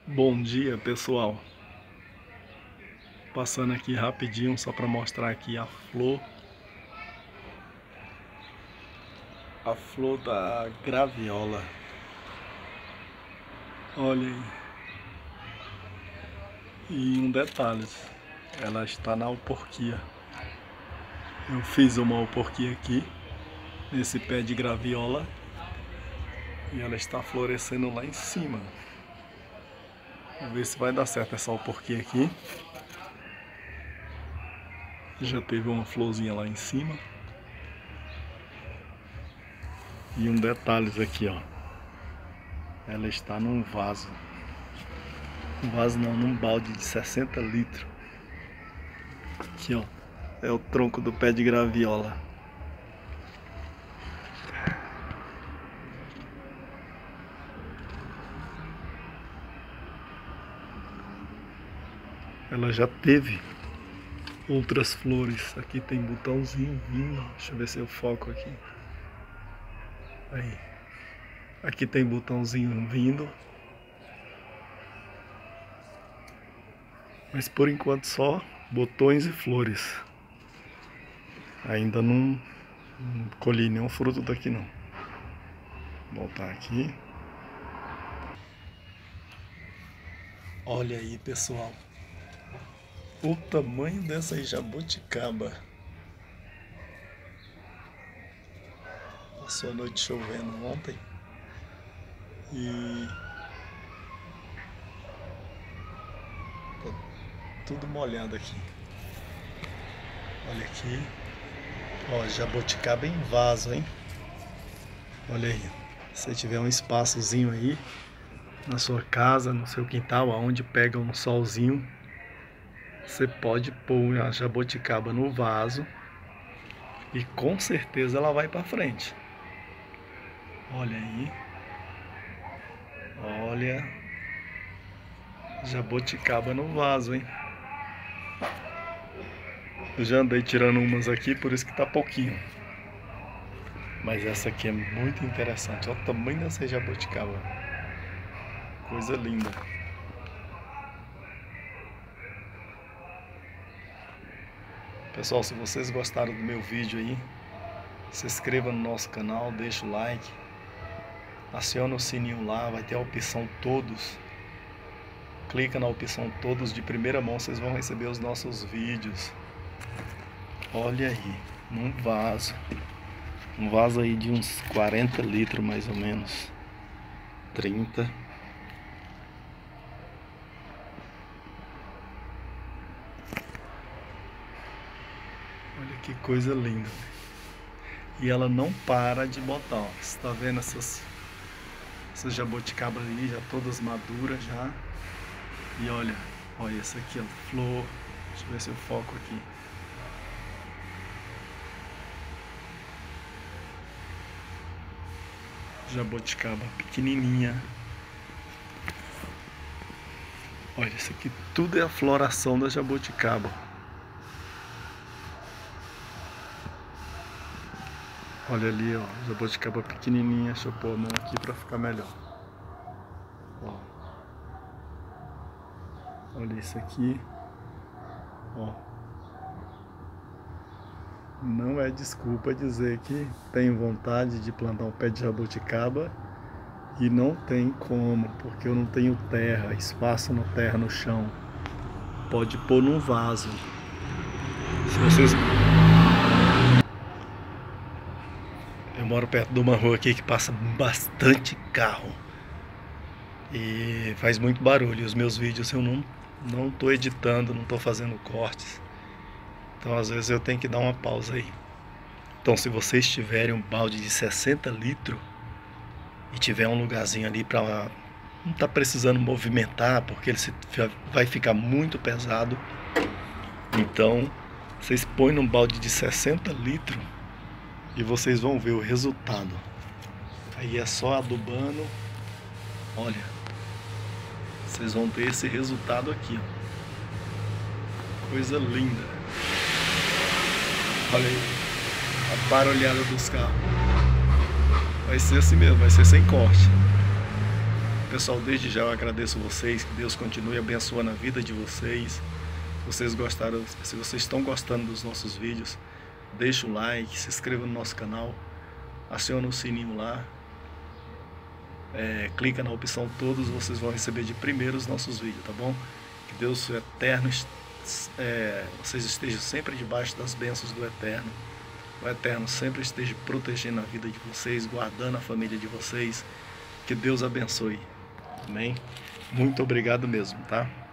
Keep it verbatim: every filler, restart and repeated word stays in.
Bom dia, pessoal. Passando aqui rapidinho só para mostrar aqui a flor. A flor da graviola. Olha aí. E um detalhe, ela está na alporquia. Eu fiz uma alporquia aqui nesse pé de graviola e ela está florescendo lá em cima. Vamos ver se vai dar certo essa alporquia aqui. Já teve uma florzinha lá em cima. E um detalhe aqui, ó. Ela está num vaso. Um vaso não, num balde de sessenta litros. Aqui, ó. É o tronco do pé de graviola. Ela já teve outras flores. Aqui tem botãozinho vindo. Deixa eu ver se eu foco aqui. Aí. Aqui tem botãozinho vindo. Mas por enquanto só botões e flores. Ainda não, não colhi nenhum fruto daqui não. Vou voltar aqui. Olha aí, pessoal. O tamanho dessa jabuticaba. Passou a noite chovendo ontem. E tá tudo molhado aqui. Olha aqui. Ó, jabuticaba em vaso, hein? Olha aí. Se tiver um espaçozinho aí na sua casa, no seu quintal, aonde pega um solzinho, você pode pôr a jabuticaba no vaso e com certeza ela vai para frente. Olha aí. Olha. Jabuticaba no vaso, hein? Eu já andei tirando umas aqui, por isso que tá pouquinho. Mas essa aqui é muito interessante. Olha o tamanho dessa jabuticaba. Coisa linda. Pessoal, se vocês gostaram do meu vídeo aí, se inscreva no nosso canal, deixa o like, aciona o sininho lá, vai ter a opção todos. Clica na opção todos, de primeira mão vocês vão receber os nossos vídeos. Olha aí, num vaso. Um vaso aí de uns quarenta litros mais ou menos. trinta. Olha que coisa linda. E ela não para de botar, ó. Você tá vendo essas, essas jabuticabas ali, já todas maduras já. E olha, olha essa aqui, ó, flor. Deixa eu ver se eu foco aqui. Jabuticaba pequenininha. Olha, isso aqui tudo é a floração da jabuticaba. Olha ali, ó, jabuticaba pequenininha. Deixa eu pôr a mão aqui pra ficar melhor. Ó. Olha isso aqui. Ó. Não é desculpa dizer que tenho vontade de plantar um pé de jabuticaba e não tem como, porque eu não tenho terra, espaço na terra, no chão. Pode pôr num vaso. Se vocês... Eu moro perto de uma rua aqui que passa bastante carro e faz muito barulho. Os meus vídeos eu não não tô editando, não tô fazendo cortes. Então às vezes eu tenho que dar uma pausa aí. Então se vocês tiverem um balde de sessenta litros e tiver um lugarzinho ali para não tá precisando movimentar, porque ele vai ficar muito pesado, então vocês põem num balde de sessenta litros e vocês vão ver o resultado. Aí é só adubando. Olha, vocês vão ter esse resultado aqui, ó. Coisa linda. Olha aí, a barulhada dos carros. Vai ser assim mesmo, vai ser sem corte. Pessoal, desde já eu agradeço vocês, que Deus continue abençoando a vida de vocês. Se vocês gostaram, se vocês estão gostando dos nossos vídeos, deixa o like, se inscreva no nosso canal, aciona o sininho lá, é, clica na opção todos, vocês vão receber de primeiro os nossos vídeos, tá bom? Que Deus eterno, é, vocês estejam sempre debaixo das bênçãos do Eterno. O Eterno sempre esteja protegendo a vida de vocês, guardando a família de vocês. Que Deus abençoe. Amém? Muito obrigado mesmo, tá?